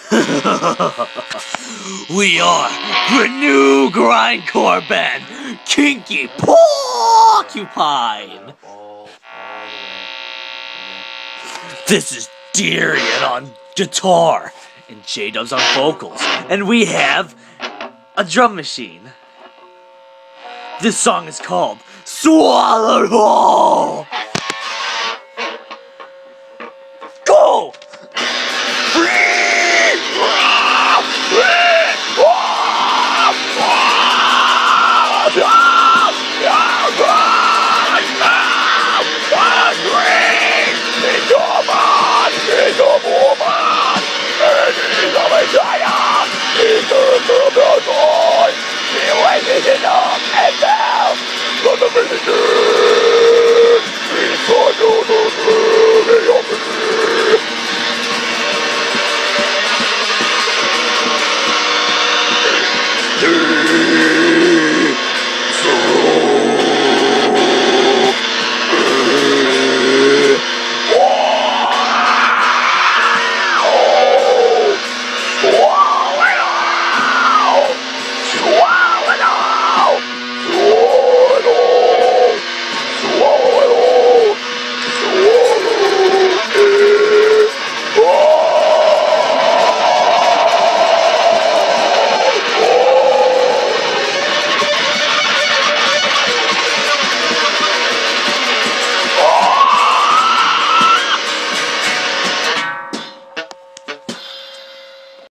We are the new grindcore band, Kinky Porcupine. This is Darien on guitar and J-Dubs on vocals, and we have a drum machine. This song is called Swallow Whole. Go! He wakes it up and down.